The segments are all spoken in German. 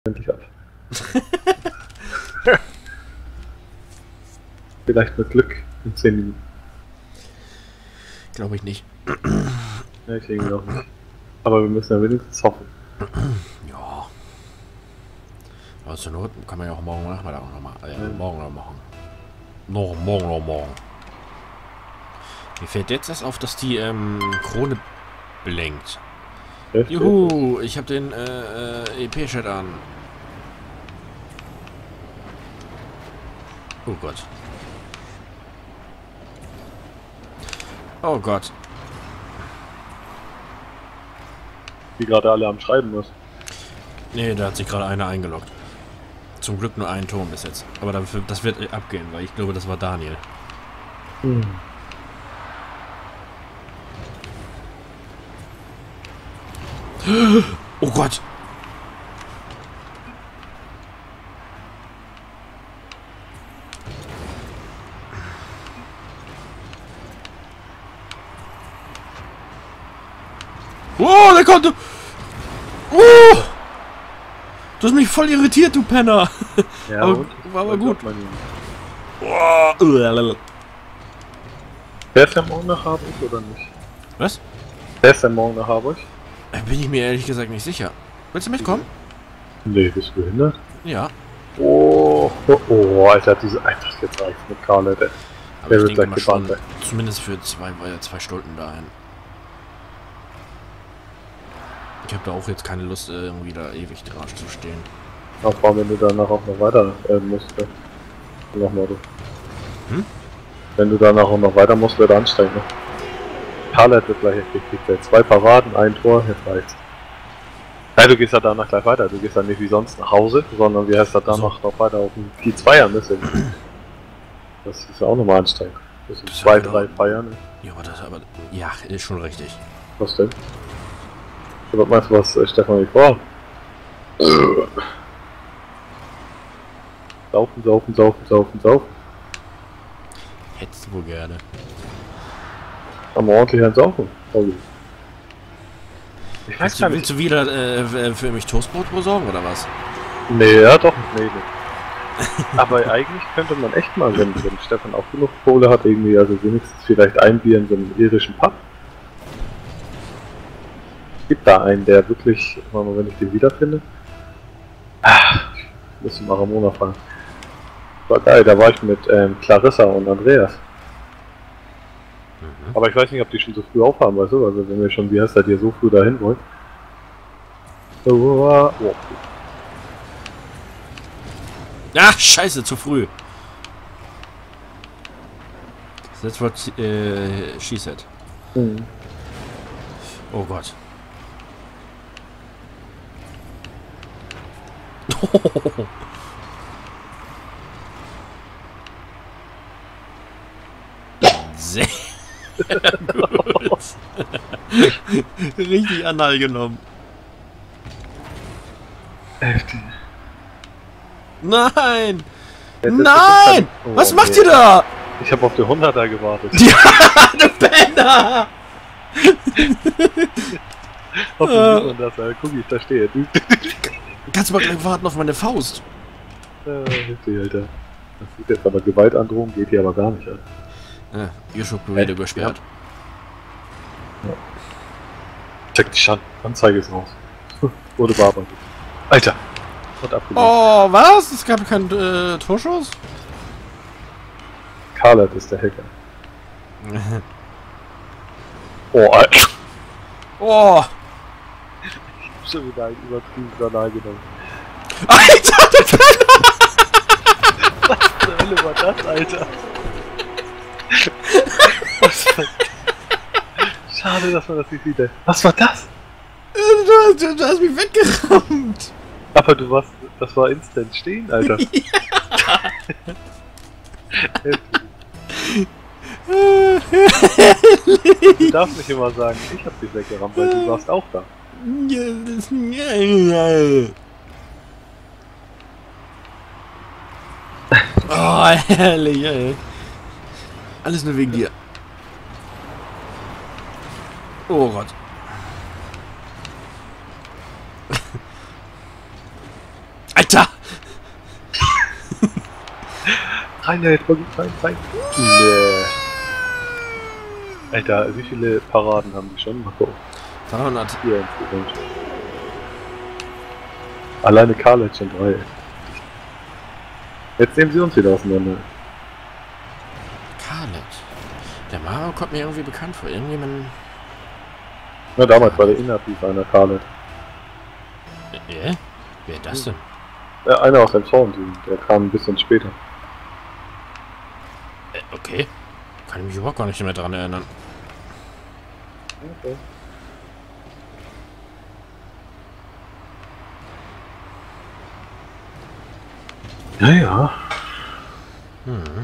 endlich ab. Vielleicht mit Glück in 10 Minuten. Glaube ich nicht. Ja, ich irgendwie auch nicht. Aber wir müssen ja wenigstens hoffen. Ja. Aber zur Not kann man ja auch morgen Nachmittag noch mal. Morgen noch machen. Morgen. Mir fällt jetzt erst auf, dass die Krone blinkt. Heftig. Juhu, ich habe den EP-Chat an. Oh Gott. Oh Gott. Die gerade alle am Schreiben ist. Nee, da hat sich gerade einer eingeloggt. Zum Glück nur ein Turm bis jetzt. Aber das wird abgehen, weil ich glaube, das war Daniel. Oh Gott! Oh, der konnte! Oh! Du hast mich voll irritiert, du Penner! Ja, aber, und? war aber gut. Oh. Fährst du morgen nach Harburg oder nicht? Was? Fährst du morgen nach Harburg? Bin ich mir ehrlich gesagt nicht sicher. Willst du mitkommen? Nee, bist du behindert? Ja. Alter, Alter, jetzt reicht's mit Karl, der Aber ich wird denke gleich mal schon, gebannt. zumindest für zwei Stunden dahin. Ich habe da auch jetzt keine Lust, irgendwie da ewig dran zu stehen. Auch vor allem, wenn du danach auch noch weiter musst. Nochmal du. Wenn du danach auch noch weiter musst, wird anstrengend. Ne? Karl wird gleich gekriegt. 2 Paraden, 1 Tor, jetzt reicht's. Nein, du gehst ja danach gleich weiter. Du gehst ja nicht wie sonst nach Hause, sondern wie heißt das danach noch weiter auf dem 4-2 ein bisschen. Das ist ja auch nochmal anstrengend. Das sind 2, 3 Feiern. Ne? Ja, ja, ist schon richtig. Was denn? Was meinst du, was Stefan nicht vor? Saufen. Hättest du wohl gerne. Haben wir ordentlich ein Saufen. Ich weiß gar nicht. Willst du wieder für mich Toastbrot besorgen oder was? Nee, ja doch, nee. Aber eigentlich könnte man echt mal, wenn Stefan auch genug Kohle hat, irgendwie, also wenigstens vielleicht ein Bier in so einem irischen Pub. Gibt da einen, der wirklich, mal, wenn ich den wiederfinde. Ich muss mal Ramona fragen. War geil, da war ich mit Clarissa und Andreas. Aber ich weiß nicht, ob die schon so früh aufhaben, weißt du? Also wenn wir schon, wie heißt das hier, so früh dahin wollen. Ach, scheiße, zu früh. That's what she said. Oh Gott. Sehr gut. Richtig Anhalt genommen. Heftig. Nein! Ja, Nein! Was macht ihr da? Ich habe auf die 100er gewartet. Ja, du Penner! Hoffentlich das, guck ich, da stehe. Kannst du mal gleich warten auf meine Faust? Heftig, Alter. Das sieht jetzt aber Gewaltandrohung, geht hier aber gar nicht, Alter. Ja, YouTube-Video gesperrt. Ja. Check dich an, Anzeige ist raus. Wurde bearbeitet. Alter! Und abgelehnt. Oh, was? Es gab keinen Torschuss? Karlat ist der Hacker. Oh, Alter! Oh! Ich hab schon wieder einen übertrieben Kanal genommen. Alter, der Penner! Was zur Hölle war das, Alter? Was war... Schade, dass man das nicht sieht. Was war das? Du hast mich weggerammt! Aber du warst... Das war instant stehen, Alter. Du darfst nicht immer sagen, ich hab dich weggerammt, weil du warst auch da. Oh, herrlich, ey. Alles nur wegen dir. Oh Gott. Rein, jetzt rein. Nee. Alter, wie viele Paraden haben die schon? Mal gucken. 300. Hier insgesamt. Alleine Karl hat schon 3. Jetzt nehmen sie uns wieder auseinander. Karlet. Der Mario kommt mir irgendwie bekannt vor. Irgendjemand. Na, damals war der inaktiv einer Karlet. Wer ist das denn? Ja, einer aus dem Zorn, der kam ein bisschen später. Okay. Kann ich mich überhaupt gar nicht mehr dran erinnern. Okay. Ja. Hm.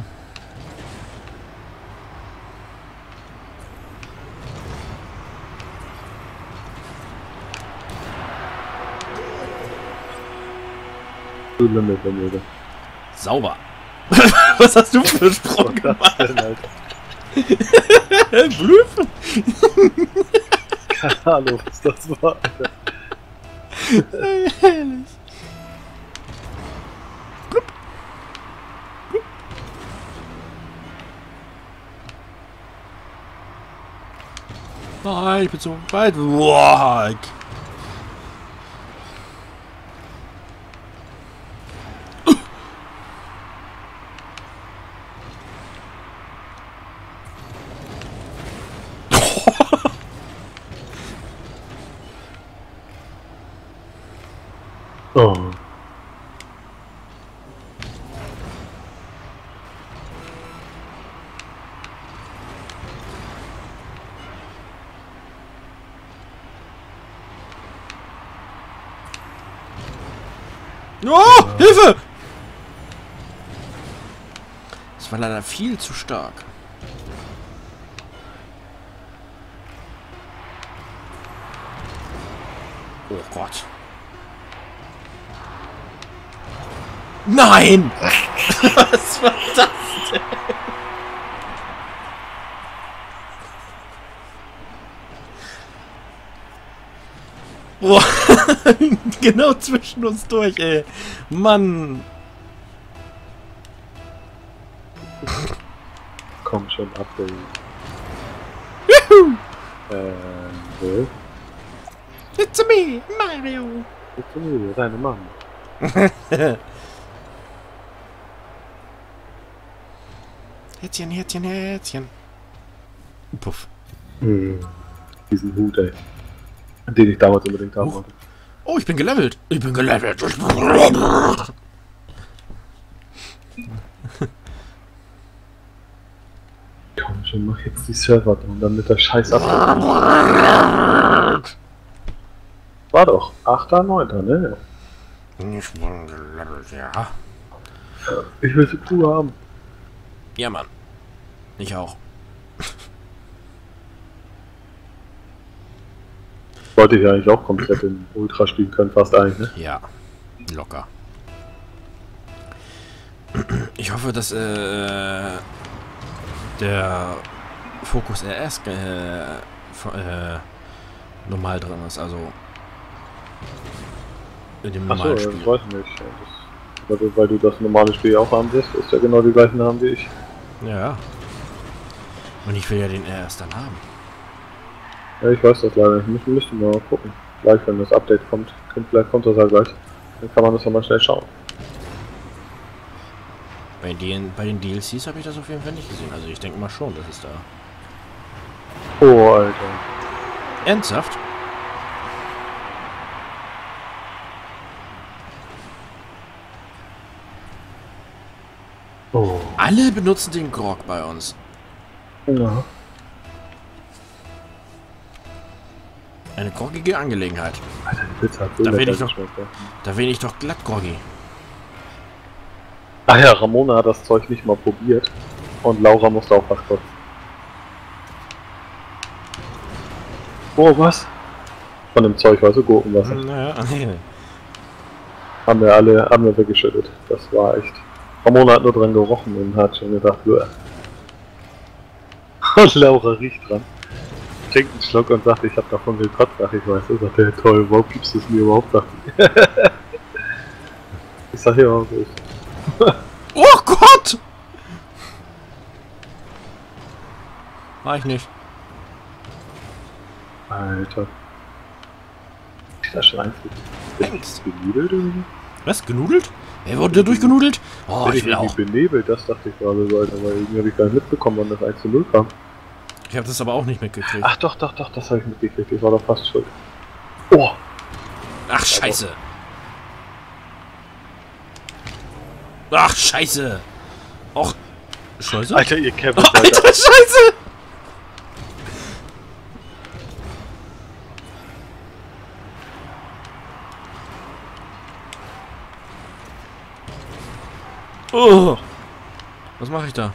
Sauber. Was hast du für einen Sprung gemacht? Blüffen? Keine Ahnung, was das war, Alter. Herrlich. Nein, ich bin so weit. Wow. Oh. Oh, Hilfe! Das war leider viel zu stark. Oh Gott. Nein! Was war das denn? Boah, genau zwischen uns durch, ey. Mann. Komm schon, Update. Juhu! So. It's me, Mario. Jetzt sind wir deine Mann. Hätzchen, Hätzchen, Hätzchen. Puff. Diesen Hut, ey. Den ich damals unbedingt haben wollte. Oh, ich bin gelevelt. Ich bin gelevelt. Komm schon, mach jetzt die Server dran, damit der Scheiß ab. War doch 8., 9., ne? Ich bin gelevelt, ja. Ich will sie Crew haben. Ja, Mann. Ich auch. Wollte ich eigentlich auch komplett in Ultra spielen können, fast eigentlich, ne? Ja, locker. Ich hoffe, dass der Focus RS normal drin ist, also in dem normalen Achso, Spiel. ich weiß nicht. Weil du das normale Spiel auch haben wirst, ist ja genau die gleichen Namen wie ich. Ja. Und ich will ja den RS dann haben. Ja, ich weiß das leider nicht. Müssen wir mal gucken. Gleich, wenn das Update kommt. Vielleicht kommt das ja gleich. Dann kann man das nochmal schnell schauen. Bei den DLCs habe ich das auf jeden Fall nicht gesehen. Also ich denke mal schon, dass es da... Oh, Alter. Ernsthaft? Oh. Alle benutzen den Grog bei uns. Ja. Eine groggige Angelegenheit. Alter, die Pizza hat so Da lecker bin ich doch- geschmeckt, ja. Da bin ich doch glatt groggy. Ach ja, Ramona hat das Zeug nicht mal probiert. Und Laura musste auch was kotzen. Oh, was? Von dem Zeug, weißt du, Gurkenwasser. Naja, Haben wir weggeschüttet. Das war echt. Ramona hat nur dran gerochen und hat schon gedacht, Bäh. Und Laura riecht dran. Trinkt einen Schluck und sagt, ich hab davon gekotzt. Ach, ich weiß, das sagt der toll, warum gibst du es mir überhaupt? Sagt die. Ich sag ja, so ist. oh Gott! Mach ich nicht. Alter. Das Schwein Thanks. genudelt irgendwie? Was? Genudelt? Wer wurde durchgenudelt? Oh, ich will auch. Benebelt, das dachte ich gerade so, Alter, weil irgendwie habe ich gar nicht mitbekommen, wann das 1:0 kam. Ich habe das aber auch nicht mitgekriegt. Ach doch, das habe ich mitgekriegt, ich war doch fast schuld. Oh! Ach, scheiße! Ach, scheiße! Och, scheiße? Alter, ihr Kevin, Oh, Alter, scheiße! Oh! Was mache ich da?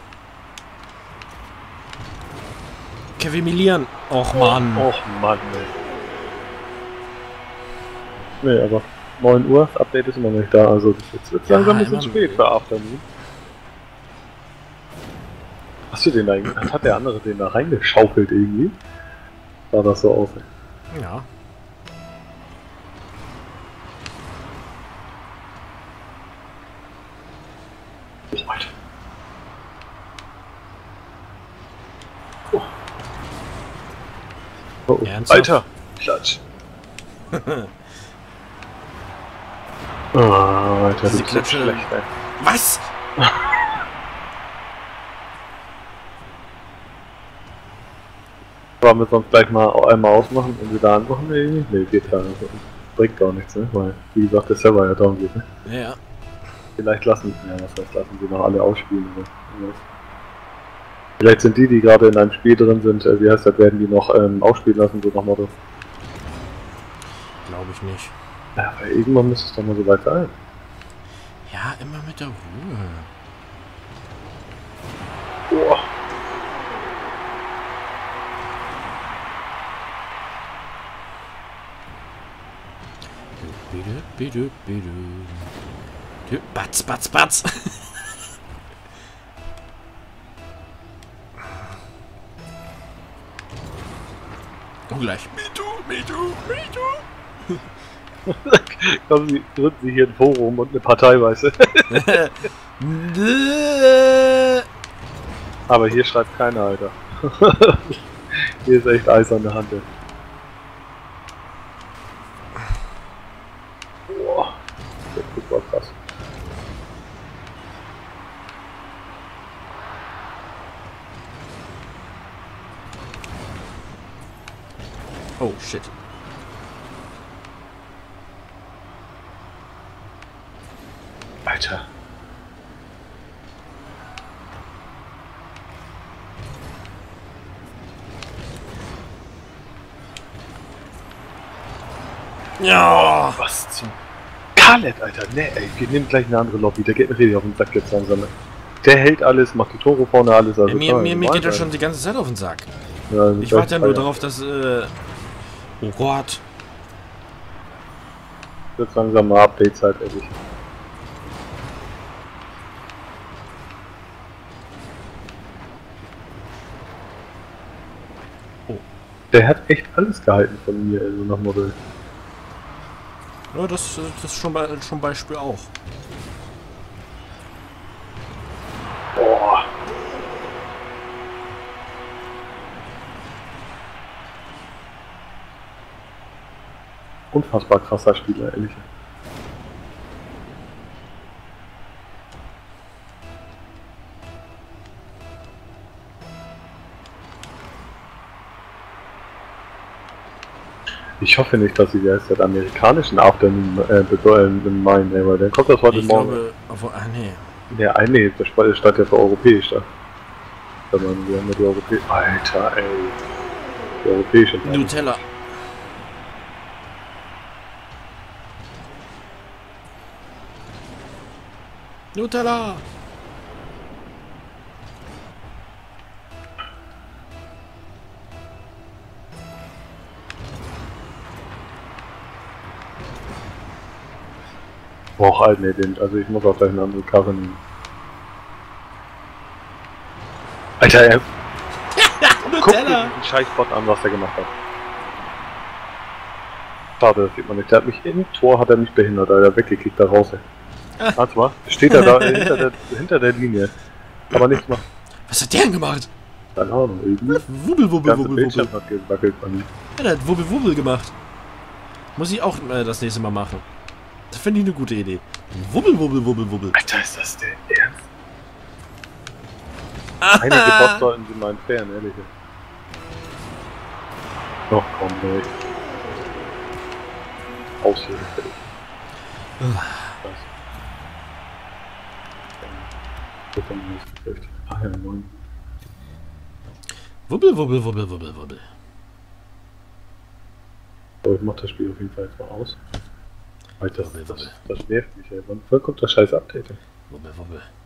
Kevin Milian! Och, Mann! Och, Mann, ey. Nee, aber 9 Uhr, das Update ist immer noch nicht da, also das wird langsam ein bisschen spät für Afternoon. Hast du den da eigentlich? Hat der andere den da reingeschaufelt irgendwie? Sah das so aus, ey. Ja. Oh, Alter. Oh. Oh, oh. Ernsthaft? Alter! Klatsch! Oh, Alter, Diese das ist so Klatsche- schlecht, ey. Was? Wollen wir sonst gleich mal einmal ausmachen und wieder anmachen? Nee, geht ja nicht. Bringt gar nichts, ne? Weil, wie gesagt, der Server ja down geht, ne? Ja. Vielleicht lassen sie noch alle ausspielen, oder? Vielleicht sind die gerade in einem Spiel drin sind, wie heißt das, werden die noch ausspielen lassen, so nach Motto. Glaube ich nicht. Ja, aber irgendwann müsste es doch mal so weit sein. Ja, immer mit der Ruhe. Boah. Bitte, bitte. Batz, batz, batz. Du gleich. Kommen Sie, gründen Sie hier ein Forum und eine Partei, weißt du? Aber hier schreibt keiner, Alter. Hier ist echt eiserne Hand, ey. Boah, das war krass. Oh, shit. Alter. Ja. Was zum Khaled, Alter. Ne, ey, wir nehmen gleich eine andere Lobby. Der geht mir richtig auf den Sack jetzt langsam. Der hält alles, macht die Tore vorne, alles. Also Mir geht er schon die ganze Zeit auf den Sack. Ja, also Ich warte ja nur darauf, dass... Oh Gott. Jetzt langsam mal Update-Zeit, ehrlich. Oh. Der hat echt alles gehalten von mir, also nach Modell. Ja, das ist schon Beispiel auch. Boah. Unfassbar krasser Spieler, ehrlich. Ich hoffe nicht, dass sie jetzt den amerikanischen Afternoon meinen, weil dann kommt das heute Ich Morgen. glaube... Obwohl, nee. Ja, nee, das stand ja für europäisch da. Wir haben ja die europäische. Alter, ey. Die europäische. Nutella. Nutella! Boah, halt, nee, also ich muss auch gleich eine andere Karre nehmen. Alter, er guckt sich Nutella! den Scheißbot an, was er gemacht hat. Schade, das sieht man nicht. Der hat mich im Tor, hat er mich behindert, Alter, weggekickt da raus, ey. Warte mal, steht er da hinter der Linie. Aber nichts machen. Was hat der denn gemacht? Keine Ahnung, irgendwie. Wubbel, wubbel, Ganze wubbel, Bildschirm wubbel. hat gewackelt bei mir. Ja, der hat wubbel, wubbel gemacht. Muss ich auch das nächste Mal machen. Das finde ich eine gute Idee. Wubbel, wubbel, wubbel, wubbel. Alter, ist das der Ernst? Einige Bots sollten sie mal entfernen, ehrlich. Noch komm, nee. Aushilfefähig. Was? Wird dann nicht gefällt. Ach ja, 9. Wubbel, wubbel, wubbel, wubbel, wubbel. Aber ich mach das Spiel auf jeden Fall jetzt mal aus. Alter, Wubbel, wubbel. das nervt mich, ey. Wann kommt das scheiß Update? Wubbel, wubbel.